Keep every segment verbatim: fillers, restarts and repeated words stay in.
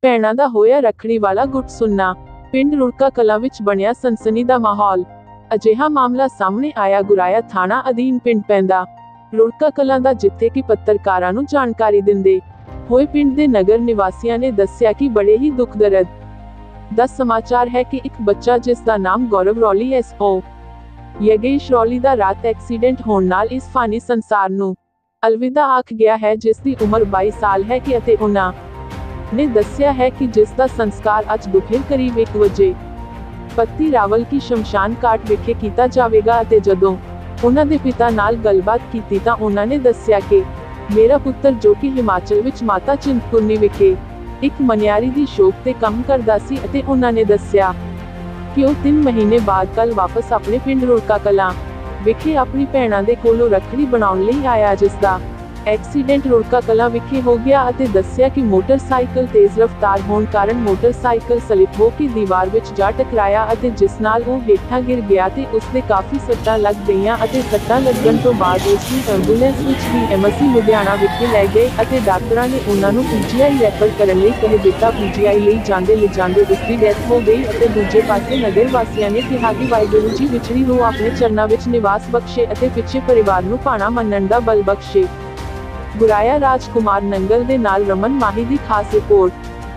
ਭੈਣਾਂ ਦਾ ਹੋਇਆ ਰੱਖੜੀ ਵਾਲਾ ਗੁੱਟ ਸੁਣਨਾ। ਪਿੰਡ ਰੁੜਕਾ ਕਲਾਂ ਵਿੱਚ ਬਣਿਆ ਸਨਸਨੀ ਦਾ ਮਾਹੌਲ। ਅਜਿਹਾ ਮਾਮਲਾ ਸਾਹਮਣੇ ਆਇਆ ਗੁਰਾਇਆ ਥਾਣਾ ਅਧੀਨ ਪਿੰਡ ਪੈਂਦਾ ਰੁੜਕਾ ਕਲਾਂ ਦਾ, ਜਿੱਥੇ ਕਿ ਪੱਤਰਕਾਰਾਂ ਨੂੰ ਜਾਣਕਾਰੀ ਦਿੰਦੇ ਹੋਏ ਪਿੰਡ ਦੇ ਨਗਰ ਨਿਵਾਸੀਆਂ ਨੇ ਦੱਸਿਆ ਕਿ ਬੜੇ ਹੀ ਦੁੱਖ ਦਰਦ ਦਾ ਸਮਾਚਾਰ ਹੈ ਕਿ ਇੱਕ ਬੱਚਾ ਜਿਸ ਦਾ ਨਾਮ ਗੌਰਵ ਰੌਲੀ ਐਸ ਓ ਯਗੇਸ਼ ਰੌਲੀ ਦਾ ਰਾਤ ਐਕਸੀਡੈਂਟ ਹੋਣ ਨਾਲ ਇਸ ਫਾਨੀ ਸੰਸਾਰ ਨੂੰ ਅਲਵਿਦਾ ਆਖ ਗਿਆ ਹੈ, ਜਿਸ ਦੀ ਉਮਰ ਬਾਈ ਸਾਲ ਹੈ ਕਿ ਅਤੇ ਉਹਨਾਂ ਨੇ ਦੱਸਿਆ ਹੈ ਕਿ ਜਿਸ ਦਾ ਸੰਸਕਾਰ ਅੱਜ ਦੁਪਹਿਰ ਕਰੀਬ ਇੱਕ ਵਜੇ ਪੱਤੀ ਰਾਵਲ ਕੀ ਸ਼ਮਸ਼ਾਨ ਘਾਟ ਵਿਖੇ ਕੀਤਾ ਜਾਵੇਗਾ। ਅਤੇ ਜਦੋਂ ਉਹਨਾਂ ਦੇ ਪਿਤਾ ਨਾਲ ਗੱਲਬਾਤ ਕੀਤੀ ਤਾਂ ਉਹਨਾਂ ਨੇ ਦੱਸਿਆ ਕਿ ਮੇਰਾ ਪੁੱਤਰ, ਜੋ ਕਿ ਹਿਮਾਚਲ ਵਿੱਚ ਮਾਤਾ ਚਿੰਤਪੁਰਨੀ ਵਿਖੇ ਇੱਕ ਮਨਿਆਰੀ ਦੀ ਸ਼ੌਪ ਤੇ ਕੰਮ ਕਰਦਾ ਸੀ, ਅਤੇ ਉਹਨਾਂ ਨੇ ਦੱਸਿਆ ਕਿ ਉਹ ਤਿੰਨ ਮਹੀਨੇ ਬਾਅਦ ਕੱਲ ਵਾਪਸ ਆਪਣੇ ਪਿੰਡ ਰੁੜਕਾ ਕਲਾਂ ਵਿਖੇ ਆਪਣੀ ਭੈਣਾਂ ਦੇ ਕੋਲੋਂ ਰੱਖੜੀ ਬਣਾਉਣ ਲਈ ਆਇਆ, ਜਿਸ ਦਾ ਐਕਸੀਡੈਂਟ ਰੁੜਕਾ ਕਲਾਂ ਵਿਖੇ ਹੋ ਗਿਆ। ਅਤੇ ਦੱਸਿਆ ਕਿ ਮੋਟਰਸਾਈਕਲ ਤੇਜ਼ ਰਫ਼ਤਾਰ ਹੋਣ ਕਾਰਨ ਮੋਟਰਸਾਈਕਲ ਸਲਿਪ ਹੋ ਕੇ ਦੀਵਾਰ ਵਿੱਚ ਜਾ ਟਕਰਾਇਆ, ਅਤੇ ਜਿਸ ਨਾਲ ਉਹ ਹੇਠਾਂ ਗਿਰ ਗਿਆ ਤੇ ਉਸ ਦੇ ਕਾਫੀ ਸੱਟਾਂ ਲੱਗ ਗਈਆਂ। ਅਤੇ ਸੱਟਾਂ ਲੱਗਣ ਤੋਂ ਬਾਅਦ ਉਸ ਨੂੰ ਐਂਬੂਲੈਂਸ ਵਿੱਚ ਡੀਐਮਸੀ ਲੁਧਿਆਣਾ ਵਿਖੇ ਲੈ ਗਏ ਅਤੇ ਡਾਕਟਰਾਂ ਨੇ ਉਹਨਾਂ ਨੂੰ ਪੀਜੀਆਈ ਰੈਫਰ ਕਰਨ ਲਈ ਕਹਿ ਦਿੱਤਾ। ਪੀਜੀਆਈ ਲਈ ਜਾਂਦੇ ਲਿਜਾਂਦੇ ਉਸ ਦੀ ਡੈਥ ਹੋ ਗਈ। ਅਤੇ ਦੂਜੇ ਪਾਸੇ ਨਗਰ ਵਾਸੀਆਂ ਨੇ ਕਿਹਾ ਕਿ ਵਾਹਿਗੁਰੂ ਜੀ ਵਿਛੜੀ ਰੂਹ ਆਪਣੇ ਚਰਨਾਂ ਵਿੱਚ ਨਿਵਾਸ ਬਖਸ਼ੇ ਅਤੇ ਪਿੱਛੇ ਪਰਿਵਾਰ ਨੂੰ ਭਾਣਾ ਮੰਨਣ ਦਾ ਬਲ ਬਖਸ਼ੇ। ਗੁਰਾਇਆ ਰਾਜਕੁਮਾਰ ਨੰਗਲ ਦੇ ਨਾਲ ਰਮਨ ਮਾਹੀ ਦੀ ਖਾਸ ਰਿਪੋਰਟ।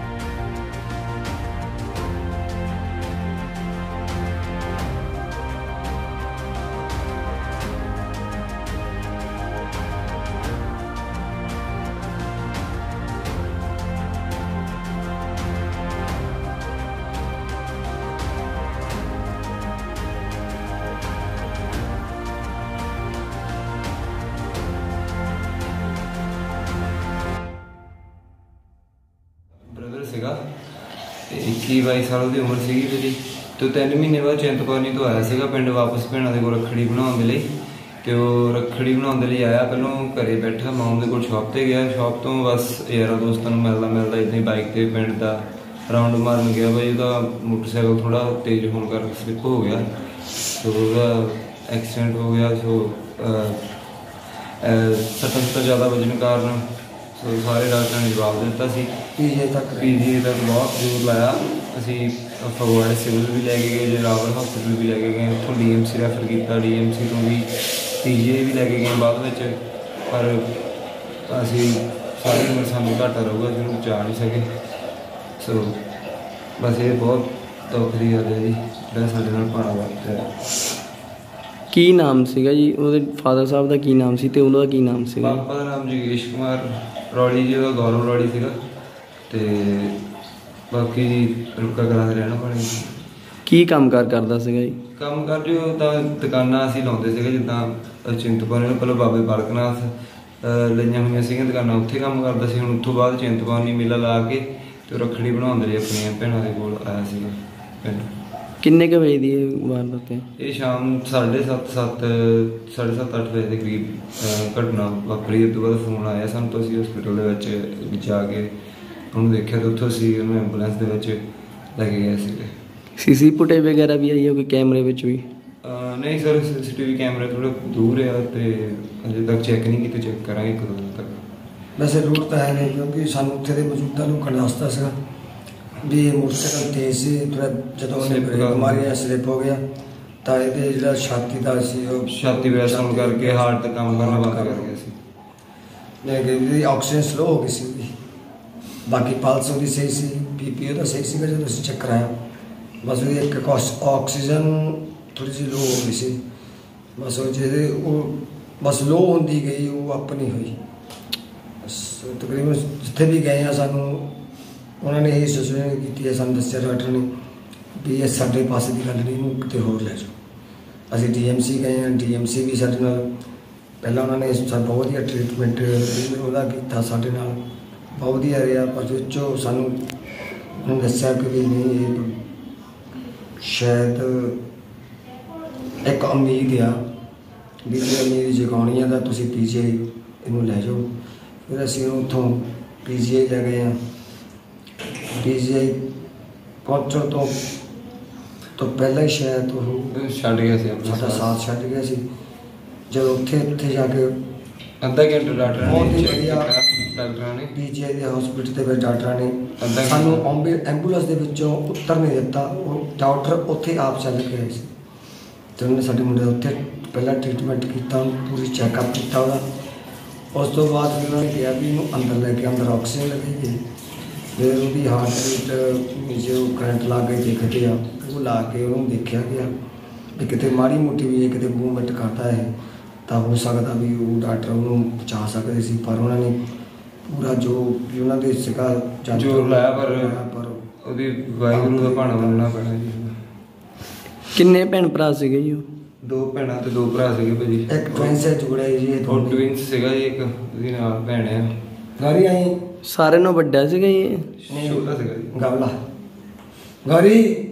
ਸੀਗਾ ਤੇ ਇੱਕੀ ਬਾਈ ਸਾਲ ਦੀ ਉਮਰ ਸੀਗੀ ਮੇਰੀ। ਤੇ ਤਿੰਨ ਮਹੀਨੇ ਬਾਅਦ ਚਿੰਤਪੁਰਨੀ ਤੋਂ ਆਇਆ ਸੀਗਾ ਪਿੰਡ ਵਾਪਸ ਭੈਣਾਂ ਦੇ ਕੋਲ ਰੱਖੜੀ ਬਣਾਉਣ ਦੇ ਲਈ। ਤੇ ਉਹ ਰੱਖੜੀ ਬਣਾਉਣ ਦੇ ਲਈ ਆਇਆ, ਪਹਿਲਾਂ ਘਰੇ ਬੈਠਾ ਮਾਂ ਦੇ ਕੋਲ ਸ਼ੌਪ ਤੇ ਗਿਆ। ਸ਼ੌਪ ਤੋਂ ਬਸ ਯਾਰਾਂ ਦੋਸਤਾਂ ਨੂੰ ਮਿਲਦਾ ਮਿਲਦਾ ਇੱਦਾਂ ਹੀ ਬਾਈਕ ਤੇ ਪਿੰਡ ਦਾ ਰਾਊਂਡ ਮਾਰਨ ਗਿਆ। ਬਾਈ ਉਹਦਾ ਮੋਟਰਸਾਈਕਲ ਥੋੜਾ ਤੇਜ਼ ਹੋਣ ਕਰਕੇ ਸਲਿੱਪ ਹੋ ਗਿਆ, ਸੋ ਉਹਦਾ ਐਕਸੀਡੈਂਟ ਹੋ ਗਿਆ। ਸੋ ਸੱਟਾਂ ਸੁੱਟਾਂ ਜ਼ਿਆਦਾ ਵੱਜਣ ਕਾਰਨ ਸੋ ਸਾਰੇ ਡਾਕਟਰਾਂ ਨੇ ਜਵਾਬ ਦਿੱਤਾ ਸੀ। ਪੀਜੀਆਈ ਤੱਕ ਪੀਜੀਆਈ ਤੱਕ ਬਹੁਤ ਜ਼ੋਰ ਲਾਇਆ। ਅਸੀਂ ਫਗਵਾੜੇ ਸਿਵਲ ਵੀ ਲੈ ਕੇ ਗਏ, ਜਰਾਵਰ ਹਸਪੀਟਲ ਵੀ ਲੈ ਕੇ ਗਏ, ਉੱਥੋਂ ਡੀ ਐਮ ਸੀ ਰੈਫਰ ਕੀਤਾ, ਡੀ ਐਮ ਸੀ ਤੋਂ ਵੀ ਪੀਜੀਆਈ ਵੀ ਲੈ ਕੇ ਗਏ ਬਾਅਦ ਵਿੱਚ। ਪਰ ਅਸੀਂ ਸਾਰੀ ਉਮਰ ਸਾਨੂੰ ਘਾਟਾ ਰਹੂਗਾ, ਅਸੀਂ ਉਹਨੂੰ ਬਚਾ ਨਹੀਂ ਸਕੇ। ਸੋ ਬਸ ਇਹ ਬਹੁਤ ਦੁੱਖ ਦੀ ਗੱਲ ਹੈ ਜੀ, ਜਿਹੜਾ ਸਾਡੇ ਨਾਲ ਭਾਣਾ ਵਾਪਰਿਆ। ਕੀ ਨਾਮ ਸੀਗਾ ਜੀ ਉਹਦੇ ਫਾਦਰ ਸਾਹਿਬ ਦਾ? ਕੀ ਨਾਮ ਸੀ ਤੇ ਉਹਨਾਂ ਦਾ ਕੀ ਨਾਮ ਸੀਗਾ? ਪਾਪਾ ਦਾ ਨਾਮ ਜਗੇਸ਼ ਕੁਮਾਰ ਰੌਲੀ ਜੀ, ਉਹਦਾ ਗੌਰਵ ਰੌਲੀ ਸੀਗਾ। ਤੇ ਬਾਕੀ ਜੀ ਰੁੜਕਾ ਕਲਾਂ ਦੇ ਰਹਿਣ ਵਾਲੇ। ਕੀ ਕੰਮ ਕਾਰ ਕਰਦਾ ਸੀਗਾ ਜੀ? ਕੰਮ ਕਰ ਜੋ ਤਾਂ ਦੁਕਾਨਾਂ ਅਸੀਂ ਲਾਉਂਦੇ ਸੀਗੇ, ਜਿੱਦਾਂ ਚਿੰਤਪੁਰਨੀ ਨੂੰ ਪਹਿਲਾਂ ਬਾਬੇ ਬਾਲਕ ਨਾਥ ਲਈਆਂ ਹੋਈਆਂ ਸੀਗੀਆਂ ਦੁਕਾਨਾਂ, ਉੱਥੇ ਕੰਮ ਕਰਦਾ ਸੀ। ਹੁਣ ਉੱਥੋਂ ਬਾਅਦ ਚਿੰਤਪੁਰਨੀ ਮੇਲਾ ਲਾ ਕੇ ਤੇ ਰੱਖੜੀ ਬਣਾਉਣ ਦੇ ਲਈ ਆਪਣੀਆਂ ਭੈਣਾਂ ਦੇ ਕੋਲ ਆਇਆ ਸੀਗਾ ਪਿੰਡ। ਕਿੰਨੇ ਕੁ ਵਜੇ ਦੀ ਵਾਰਦਾਤ ਹੈ? ਇਹ ਸ਼ਾਮ ਸਾਢੇ ਸੱਤ ਸੱਤ ਸਾਢੇ ਸੱਤ ਅੱਠ ਵਜੇ ਦੇ ਕਰੀਬ ਘਟਨਾ ਵਾਪਰੀ। ਉਸ ਤੋਂ ਬਾਅਦ ਫੋਨ ਆਇਆ ਸਾਨੂੰ, ਤਾਂ ਅਸੀਂ ਹਸਪੀਟਲ ਦੇ ਵਿੱਚ ਜਾ ਕੇ ਉਹਨੂੰ ਦੇਖਿਆ ਤੇ ਉੱਥੋਂ ਅਸੀਂ ਉਹਨੂੰ ਐਂਬੂਲੈਂਸ ਦੇ ਵਿੱਚ ਲੈ ਕੇ ਗਏ ਸੀਗੇ। ਸੀ ਸੀ ਫੁਟੇਜ ਵਗੈਰਾ ਵੀ ਆਈ ਹੈ ਕੋਈ ਕੈਮਰੇ ਵਿੱਚ ਵੀ? ਨਹੀਂ ਸਰ, ਸੀ ਸੀ ਟੀ ਵੀ ਕੈਮਰੇ ਥੋੜ੍ਹਾ ਦੂਰ ਆ ਤੇ ਅਜੇ ਤੱਕ ਚੈੱਕ ਨਹੀਂ ਕੀਤੇ, ਚੈੱਕ ਕਰਾਂਗੇ ਇੱਕ ਦੋ ਦਿਨ ਤੱਕ। ਵੈਸੇ ਰੂਟ ਤਾਂ ਹੈ ਨਹੀਂ, ਕਿਉਂਕਿ ਸਾਨੂੰ ਉੱਥੇ ਦੇ ਮੌਜੂਦਾ ਲੋਕਾਂ ਨੇ ਦੱਸਤਾ ਸੀਗਾ ਵੀ ਇਹ ਮੋਟਰਸਾਈਕਲ ਤੇਜ਼ ਸੀ, ਥੋੜ੍ਹਾ ਜਦੋਂ ਉਹਨੇ ਬਿਮਾਰੀ ਸਲਿੱਪ ਹੋ ਗਿਆ ਤਾਂ ਇਹਦੇ ਜਿਹੜਾ ਛਾਤੀ ਦਾ ਸੀ ਉਹ ਛਾਤੀ ਪ੍ਰੈਸ ਹੋਣ ਕਰਕੇ ਹਾਰਟ ਦਾ ਕੰਮ ਕਰਨਾ ਬੰਦ ਕਰ ਗਿਆ ਸੀ। ਇਹਦੀ ਆਕਸੀਜਨ ਸਲੋ ਹੋ ਗਈ ਸੀ ਉਹਦੀ, ਬਾਕੀ ਪਲਸ ਉਹਦੀ ਸਹੀ ਸੀ, ਬੀ ਪੀ ਉਹਦਾ ਸਹੀ ਸੀਗਾ ਜਦੋਂ ਅਸੀਂ ਚੈੱਕ ਕਰਾਇਆ। ਬਸ ਉਹਦੀ ਇੱਕ ਆਕਸੀਜਨ ਥੋੜ੍ਹੀ ਜਿਹੀ ਲੋ ਹੋ ਗਈ ਸੀ, ਬਸ ਉਹ ਜਿਹਦੇ ਉਹ ਬਸ ਲੋ ਹੁੰਦੀ ਗਈ, ਉਹ ਆਪਣੀ ਹੋਈ। ਬਸ ਤਕਰੀਬਨ ਜਿੱਥੇ ਵੀ ਗਏ ਹਾਂ ਸਾਨੂੰ ਉਹਨਾਂ ਨੇ ਇਹ ਸੂਚਨਾ ਕੀਤੀ ਹੈ, ਸਾਨੂੰ ਦੱਸਿਆ ਡਾਕਟਰ ਨੇ ਵੀ ਇਹ ਸਾਡੇ ਪਾਸੇ ਦੀ ਗੱਲ ਨਹੀਂ, ਇਹਨੂੰ ਕਿਤੇ ਹੋਰ ਲੈ ਜਾਓ। ਅਸੀਂ ਡੀ ਐਮ ਸੀ ਗਏ ਹਾਂ, ਡੀ ਐਮ ਸੀ ਵੀ ਸਾਡੇ ਨਾਲ ਪਹਿਲਾਂ ਉਹਨਾਂ ਨੇ ਸਾਨੂੰ ਬਹੁਤ ਵਧੀਆ ਟਰੀਟਮੈਂਟ ਉਹਦਾ ਕੀਤਾ, ਸਾਡੇ ਨਾਲ ਬਹੁਤ ਵਧੀਆ ਰਿਹਾ। ਪਰ ਵਿੱਚੋਂ ਸਾਨੂੰ ਉਹਨੇ ਦੱਸਿਆ ਕਿ ਵੀ ਨਹੀਂ, ਇਹ ਸ਼ਾਇਦ ਇੱਕ ਉਮੀਦ ਆ ਵੀ ਜੇ ਉਮੀਦ ਜਗਾਉਣੀ ਆ ਤਾਂ ਤੁਸੀਂ ਪੀ ਜੀ ਆਈ ਇਹਨੂੰ ਲੈ ਜਾਓ। ਫਿਰ ਅਸੀਂ ਉਹਨੂੰ ਉੱਥੋਂ ਪੀ ਜੀ ਆਈ ਲੈ ਗਏ ਹਾਂ। ਪੀ ਜੀ ਆਈ ਪਹੁੰਚਣ ਤੋਂ ਤੋਂ ਪਹਿਲਾਂ ਹੀ ਸ਼ਾਇਦ ਉਹ ਛੱਡ ਗਿਆ ਸੀ, ਸਾਡਾ ਸਾਥ ਛੱਡ ਗਿਆ ਸੀ। ਜਦੋਂ ਉੱਥੇ ਉੱਥੇ ਜਾ ਕੇ ਅੱਧਾ ਘੰਟਾ ਡਾਕਟਰ ਨੇ ਬਹੁਤ ਹੀ ਵਧੀਆ ਡਾਕਟਰਾਂ ਨੇ ਪੀਜੀਆਈ ਦੇ ਹਸਪੀਟਲ ਦੇ ਵਿੱਚ ਡਾਕਟਰਾਂ ਨੇ ਅੱਧਾ ਸਾਨੂੰ ਐਂਬੂ- ਐਂਬੂਲੈਂਸ ਦੇ ਵਿੱਚੋਂ ਉੱਤਰ ਨਹੀਂ ਦਿੱਤਾ। ਉਹ ਡਾਕਟਰ ਉੱਥੇ ਆਪ ਚੱਲ ਕੇ ਆਏ ਸੀ ਤੇ ਉਹਨੇ ਸਾਡੇ ਮੁੰਡੇ ਦਾ ਉੱਥੇ ਪਹਿਲਾਂ ਟ੍ਰੀਟਮੈਂਟ ਕੀਤਾ, ਪੂਰੀ ਚੈੱਕਅਪ ਕੀਤਾ ਉਹਦਾ। ਉਸ ਤੋਂ ਬਾਅਦ ਫਿਰ ਉਹਨਾਂ ਨੇ ਕਿਹਾ ਵੀ ਇਹਨੂੰ ਅੰਦਰ ਲੈ ਕੇ ਅੰਦਰ ਆਕਸੀਜਨ ਲੱਗੇਗੀ। ਫਿਰ ਉਹਦੀ ਹਾਰਟ ਰੇਟ ਜੋ ਕਰੰਟ ਲਾ ਕੇ ਦੇਖਦੇ ਆ, ਉਹ ਲਾ ਕੇ ਉਹਨੂੰ ਦੇਖਿਆ ਗਿਆ ਵੀ ਕਿਤੇ ਮਾੜੀ ਮੋਟੀ ਵੀ ਇਹ ਕਿਤੇ ਮੂਵਮੈਂਟ ਕਰਦਾ ਹੈ ਤਾਂ ਹੋ ਸਕਦਾ ਵੀ ਉਹ ਡਾਕਟਰ ਉਹਨੂੰ ਬਚਾ ਸਕਦੇ ਸੀ, ਪਰ ਉਹਨਾਂ ਨੇ ਪੂਰਾ ਜੋ ਵੀ ਉਹਨਾਂ ਦੇ ਸੀਗਾ ਜੱਜ ਜ਼ੋਰ ਲਾਇਆ ਪਰ ਪਰ ਉਹਦੀ ਵਾਹਿਗੁਰੂ ਦਾ ਭਾਣਾ ਮੰਨਣਾ ਪੈਣਾ ਜੀ। ਕਿੰਨੇ ਭੈਣ ਭਰਾ ਸੀਗੇ ਜੀ ਉਹ? ਦੋ ਭੈਣਾਂ ਤੇ ਦੋ ਭਰਾ ਸੀਗੇ ਭਾਜੀ। ਇੱਕ ਟਵਿੰਸ ਹੈ ਜੁੜਿਆ ਜੀ ਇਹ ਉਹ ਦੋਨੇ। ਟਵਿੰਸ ਸੀਗਾ ਜੀ ਇੱਕ, ਉਹਦੀ ਨਾਲ ਭੈਣ ਆ। ਗਾਰੀ ਆਈ ਸਾਰਿਆਂ ਨਾਲੋਂ ਵੱਡਾ ਸੀਗਾ ਜੀ ਇਹ? ਛੋਟਾ ਸੀਗਾ ਜੀ। ਗਵਲਾ ਗਾਰੀ